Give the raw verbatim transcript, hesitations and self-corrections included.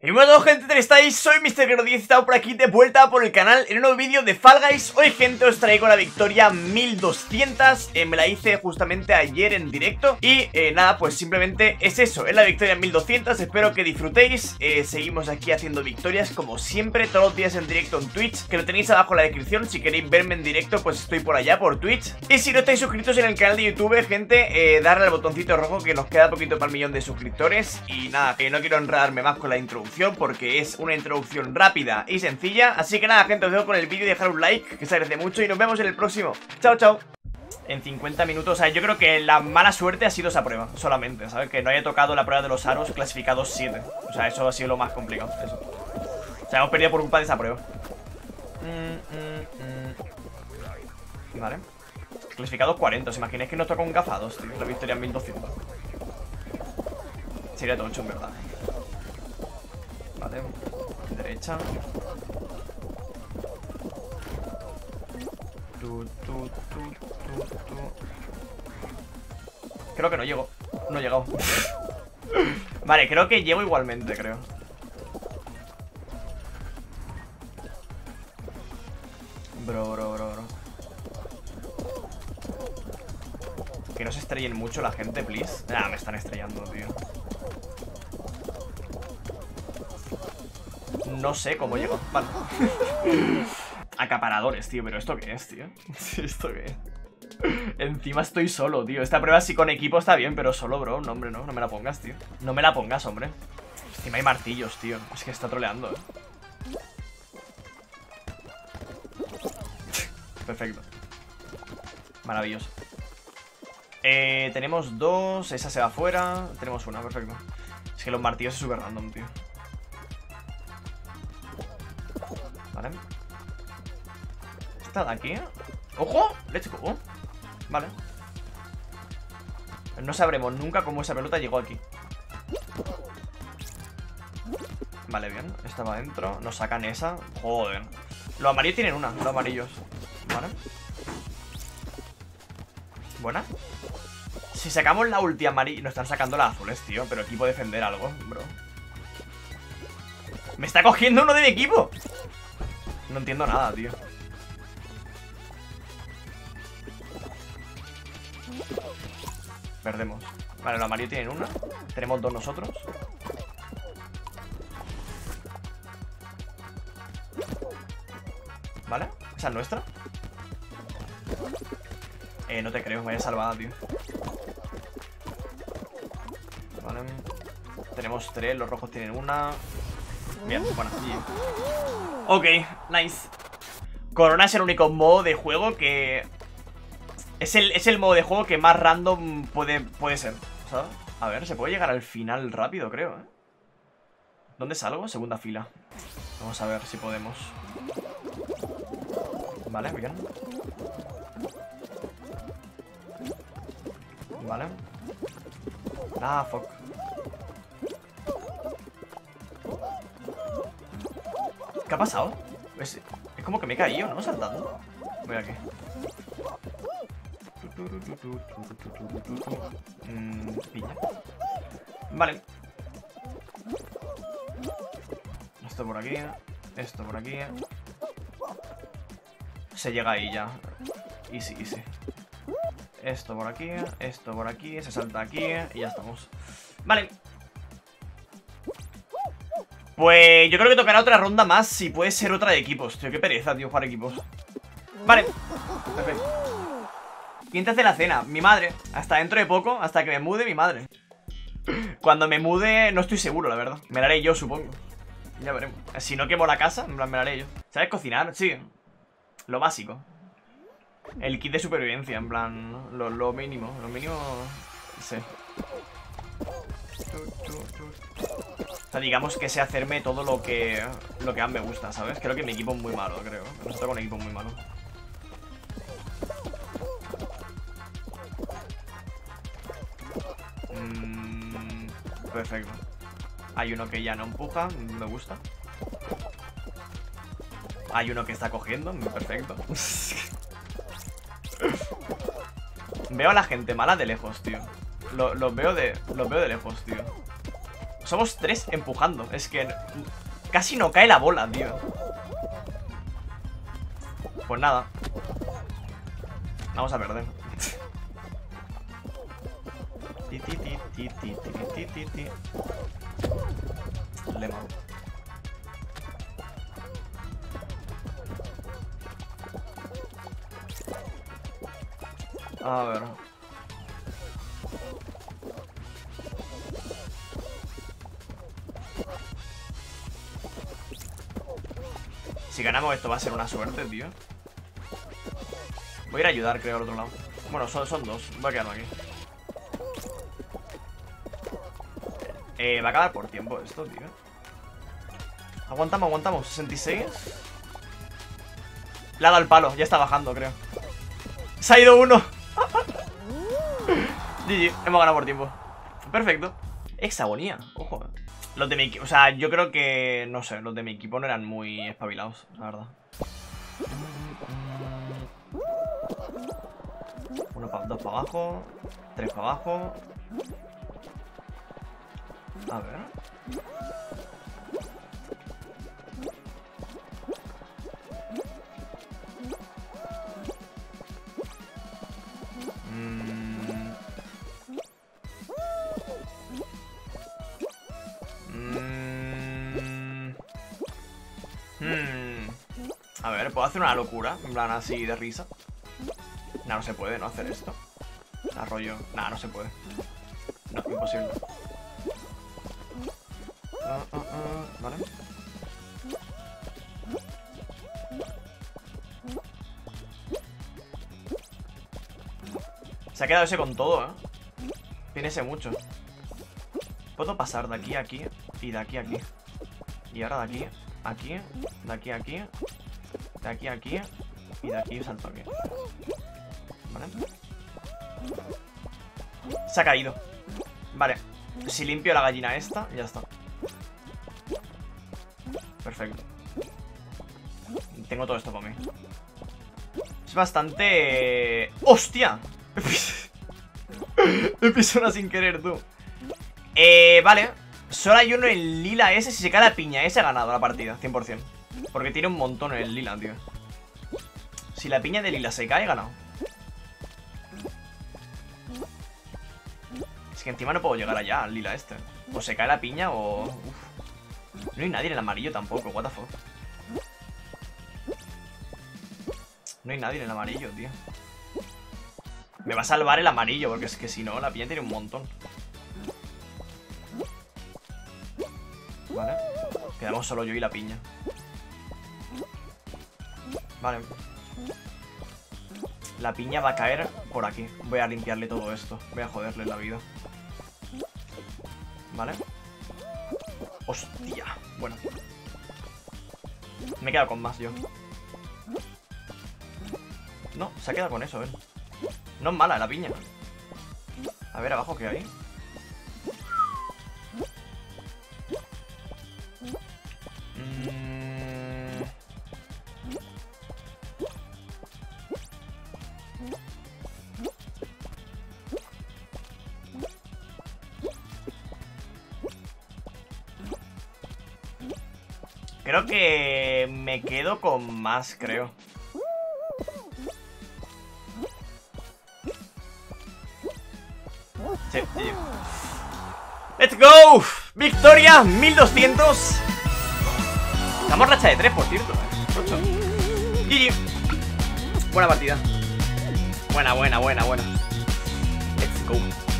Y bueno, gente, ¿cómo estáis? Soy mister Guerrero diez y estamos por aquí de vuelta por el canal en un nuevo vídeo de Fall Guys. Hoy, gente, os traigo la victoria mil doscientos, eh, me la hice justamente ayer en directo. Y eh, nada, pues simplemente es eso, es la victoria mil doscientos, espero que disfrutéis. eh, Seguimos aquí haciendo victorias como siempre, todos los días en directo en Twitch, que lo tenéis abajo en la descripción. Si queréis verme en directo, pues estoy por allá, por Twitch. Y si no estáis suscritos en el canal de YouTube, gente, eh, darle al botoncito rojo, que nos queda poquito para el millón de suscriptores. Y nada, que no quiero enredarme más con la introducción, porque es una introducción rápida y sencilla. Así que nada, gente, os dejo con el vídeo y dejar un like, que se agradece mucho, y nos vemos en el próximo. Chao, chao. En cincuenta minutos, o sea, yo creo que la mala suerte ha sido esa prueba, solamente, ¿sabes? Que no haya tocado la prueba de los aros clasificados siete. O sea, eso ha sido lo más complicado, eso. O sea, hemos perdido por culpa de esa prueba. mm, mm, mm. Vale. Clasificados cuarenta, ¿os imagináis que nos toca un gafados, tío? La victoria en mil doscientos. Sería tocho, en verdad. Vale, derecha. Tu, tu, tu, tu, tu. Creo que no llego. No he llegado. Vale, creo que llego igualmente, creo. Bro, bro, bro, bro. Que no se estrellen mucho la gente, please. Ah, me están estrellando, tío. No sé cómo llego. Vale. Acaparadores, tío. Pero ¿esto qué es, tío? ¿Esto qué es? Encima estoy solo, tío. Esta prueba sí con equipo está bien, pero solo, bro. No, hombre, no. No me la pongas, tío. No me la pongas, hombre. Encima hay martillos, tío. Es que está troleando, eh. Perfecto. Maravilloso. Eh, tenemos dos. Esa se va afuera. Tenemos una, perfecto. Es que los martillos es súper random, tío. Vale. Esta de aquí. ¡Ojo! ¡Let's go! Vale. No sabremos nunca cómo esa pelota llegó aquí. Vale, bien. Esta va adentro. Nos sacan esa. Joder. Los amarillos tienen una. Los amarillos. Vale. Buena. Si sacamos la ulti amarilla. Nos están sacando las azules, tío. Pero equipo defender algo, bro. Me está cogiendo uno de mi equipo. No entiendo nada, tío. Perdemos. Vale, los amarillos tienen una. Tenemos dos nosotros. Vale, esa es nuestra. Eh, no te creo, vaya salvada, tío. Vale. Tenemos tres, los rojos tienen una. Bien, bueno, bien. Ok, nice. Corona es el único modo de juego que... Es el, es el modo de juego que más random puede, puede ser, ¿sabes? A ver, se puede llegar al final rápido, creo, ¿eh? ¿Dónde salgo? Segunda fila. Vamos a ver si podemos. Vale, bien. Vale. Ah, fuck. ¿Qué ha pasado? Es, es como que me he caído, ¿no? Saltando. Voy aquí. Mm, pilla. Vale. Esto por aquí. Esto por aquí. Se llega ahí ya. Easy, easy. Esto por aquí. Esto por aquí. Se salta aquí. Y ya estamos. Vale. Pues yo creo que tocará otra ronda más. Si puede ser otra de equipos, tío, qué pereza, tío, jugar equipos. Vale, perfecto. ¿Quién te hace la cena? Mi madre. Hasta dentro de poco, hasta que me mude, mi madre. Cuando me mude, no estoy seguro, la verdad. Me la haré yo, supongo. Ya veremos. Si no quemo la casa, en plan, me la haré yo. ¿Sabes cocinar? Sí. Lo básico. El kit de supervivencia, en plan, lo, lo mínimo. Lo mínimo, sí. O sea, digamos que sé hacerme todo lo que Lo que más me gusta, ¿sabes? Creo que mi equipo es muy malo, creo. Me toca un equipo muy malo. mm, Perfecto. Hay uno que ya no empuja, me gusta. Hay uno que está cogiendo, perfecto. Veo a la gente mala de lejos, tío. Los lo veo de los veo de lejos, tío. Somos tres empujando. Es que casi no cae la bola, tío. Pues nada. Vamos a perder. Ti, ti, ti, ti, ti, ti, ti, ti. Lemon. A ver. Si ganamos esto va a ser una suerte, tío. Voy a ir a ayudar, creo, al otro lado. Bueno, son, son dos. Voy a quedarme aquí. Eh, va a acabar por tiempo esto, tío. Aguantamos, aguantamos. sesenta y seis. Le ha dado el palo. Ya está bajando, creo. Se ha ido uno. G G. Hemos ganado por tiempo. Perfecto. Hexagonía. Ojo. Los de mi equipo. O sea, yo creo que... No sé. Los de mi equipo no eran muy espabilados, la verdad. Uno para dos para abajo. Tres para abajo. A ver. Mm. Mm. Hmm. A ver, ¿puedo hacer una locura? En plan así de risa. No, no se puede no hacer esto. Arroyo. Nah, no se puede. No, imposible. Uh, uh, uh, vale. Se ha quedado ese con todo, ¿eh? Tiene ese mucho. Puedo pasar de aquí a aquí y de aquí a aquí. Y ahora de aquí a aquí, de aquí a aquí, de aquí a aquí y de aquí salto aquí. Vale. Se ha caído. Vale. Si limpio la gallina esta, ya está. Perfecto. Tengo todo esto para mí. Es bastante... ¡Hostia! Me piso una sin querer, tú. Eh, vale. Solo hay uno en lila ese. Si se cae la piña ese ha ganado la partida, cien por cien. Porque tiene un montón en el lila, tío. Si la piña de lila se cae, he ganado. Es que encima no puedo llegar allá al lila este. O se cae la piña o... Uf. No hay nadie en el amarillo tampoco, what the fuck. No hay nadie en el amarillo, tío. Me va a salvar el amarillo, porque es que si no, la piña tiene un montón. Vale. Quedamos solo yo y la piña. Vale. La piña va a caer por aquí. Voy a limpiarle todo esto. Voy a joderle la vida. Vale. Hostia. Bueno. Me he quedado con más yo. No, se ha quedado con eso, ¿eh? No es mala la piña. A ver, abajo, ¿qué hay? Mm... Creo que me quedo con más, creo. Sí, sí. ¡Let's go! ¡Victoria! mil doscientos. Estamos racha de tres, por cierto, ¿eh? ocho. G G. Buena partida. Buena, buena, buena, buena. Let's go.